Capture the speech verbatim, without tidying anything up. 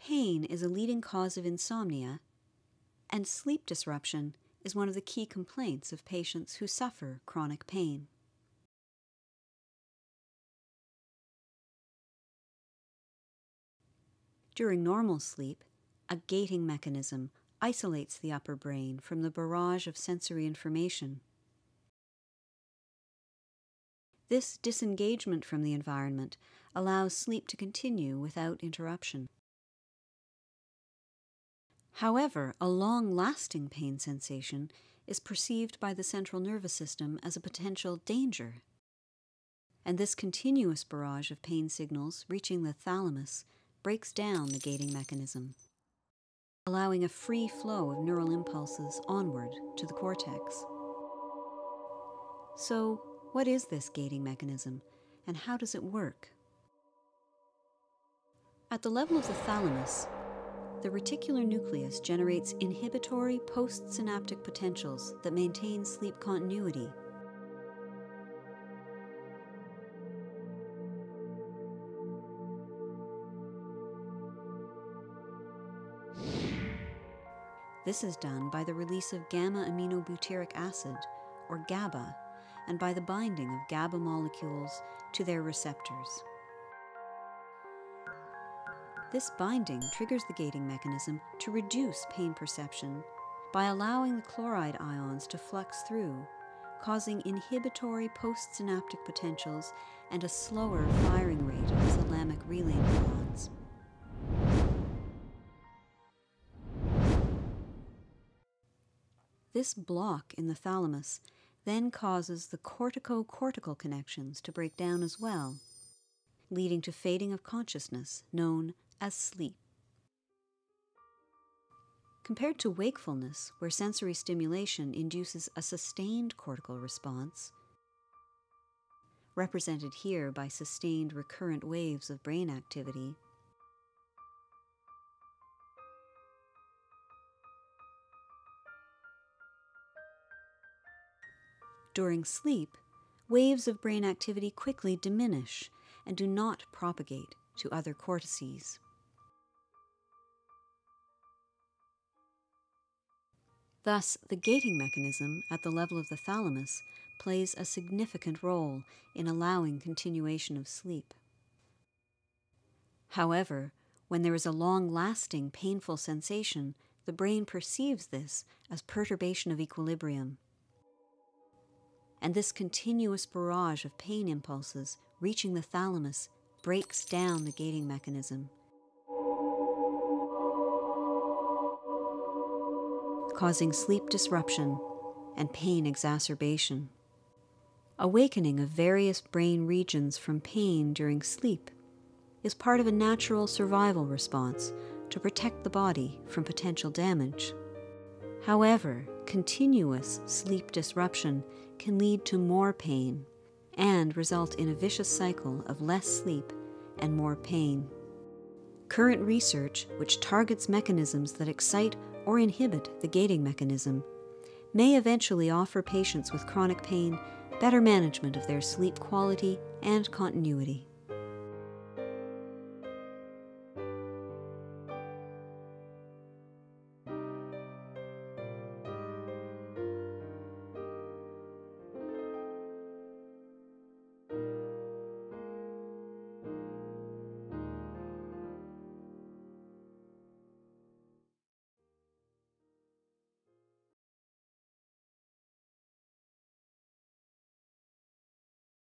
pain is a leading cause of insomnia, and sleep disruption is one of the key complaints of patients who suffer chronic pain. During normal sleep, a gating mechanism isolates the upper brain from the barrage of sensory information. This disengagement from the environment allows sleep to continue without interruption. However, a long-lasting pain sensation is perceived by the central nervous system as a potential danger. And this continuous barrage of pain signals reaching the thalamus breaks down the gating mechanism, allowing a free flow of neural impulses onward to the cortex. So, what is this gating mechanism, and how does it work? At the level of the thalamus, the reticular nucleus generates inhibitory postsynaptic potentials that maintain sleep continuity. This is done by the release of gamma-aminobutyric acid, or GABA, and by the binding of GABA molecules to their receptors. This binding triggers the gating mechanism to reduce pain perception by allowing the chloride ions to flux through, causing inhibitory postsynaptic potentials and a slower firing rate of thalamic relay neurons. This block in the thalamus then causes the cortico-cortical connections to break down as well, leading to fading of consciousness, known as sleep. Compared to wakefulness, where sensory stimulation induces a sustained cortical response, represented here by sustained recurrent waves of brain activity, during sleep, waves of brain activity quickly diminish and do not propagate to other cortices. Thus, the gating mechanism at the level of the thalamus plays a significant role in allowing continuation of sleep. However, when there is a long-lasting painful sensation, the brain perceives this as perturbation of equilibrium. And this continuous barrage of pain impulses reaching the thalamus breaks down the gating mechanism, causing sleep disruption and pain exacerbation. Awakening of various brain regions from pain during sleep is part of a natural survival response to protect the body from potential damage. However, continuous sleep disruption can lead to more pain and result in a vicious cycle of less sleep and more pain. Current research, which targets mechanisms that excite or inhibit the gating mechanism, may eventually offer patients with chronic pain better management of their sleep quality and continuity.